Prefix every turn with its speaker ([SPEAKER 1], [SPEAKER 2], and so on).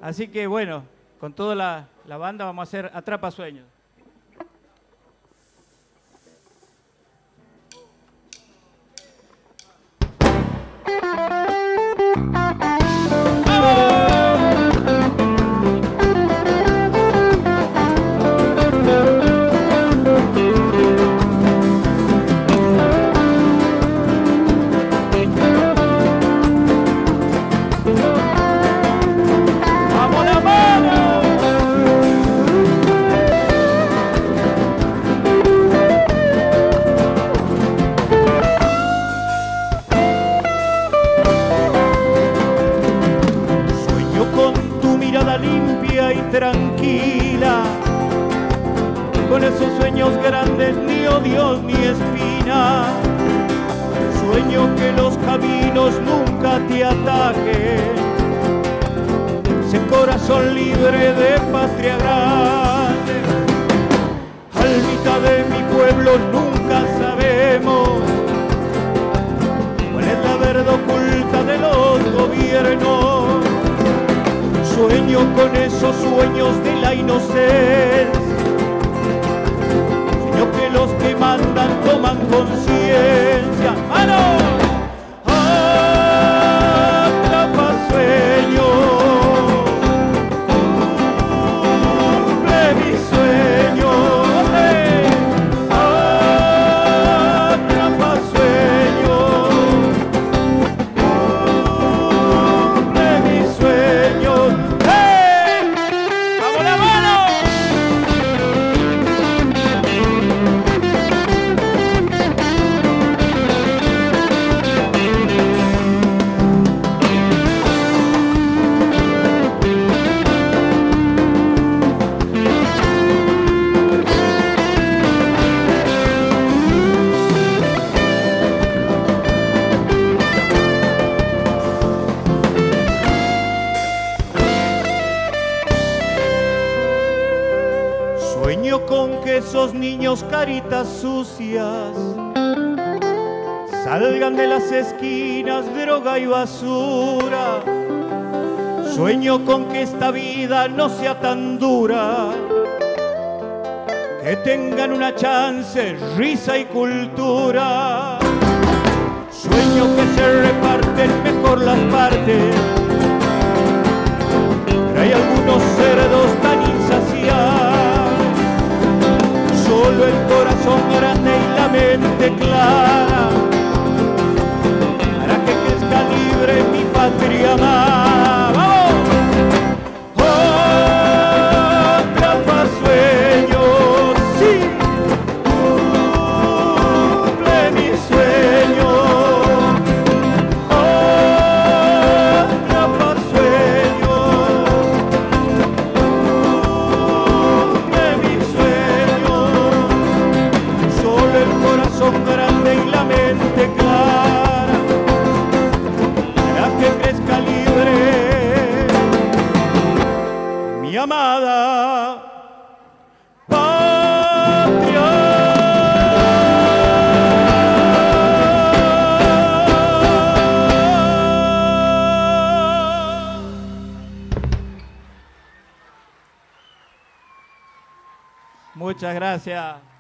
[SPEAKER 1] Así que bueno, con toda la banda vamos a hacer Atrapa Sueños.
[SPEAKER 2] Limpia y tranquila, con esos sueños grandes, ni odios ni espina. Sueño que los caminos nunca te ataquen, ese corazón libre de patria grande. Almita de mi pueblo, nunca sabemos cuál es la verdad oculta de los gobiernos. Sueño con esos sueños de la inocencia, sueño que los que mandan toman conciencia. ¡Mano! Atrapa sueños, cumple mi sueño. Atrapa sueños, cumple mi sueño. Sueño con que esos niños caritas sucias salgan de las esquinas, droga y basura. Sueño con que esta vida no sea tan dura, que tengan una chance, risa y cultura. Sueño que se reparten mejor las partes, pero hay algunos cerdos tan insaciables. Solo el corazón grande y la mente clara, para que crezca libre mi patria amada. ¡Vamos! Atrapa sueños, sí, cumple mi sueño. Atrapa sueños, cumple mi sueño. Solo el corazón grande y la mente clara, para que crezca libre mi amada patria.
[SPEAKER 1] Muchas gracias.